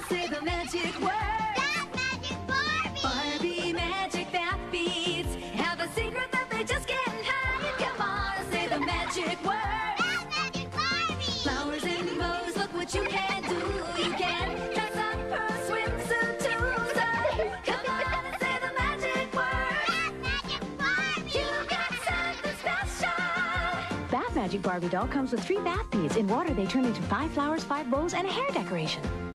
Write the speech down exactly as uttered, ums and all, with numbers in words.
say the magic word. Bath magic Barbie. Barbie magic bath beads have a secret that they just can't hide. Come on, say the magic word. Bath magic Barbie. Flowers and bows, look what you can do. You can dress up her swimsuit too. So come on and say the magic word. Bath magic Barbie. You got something special. Bath Magic Barbie doll comes with three bath beads. In water, they turn into five flowers, five bowls, and a hair decoration.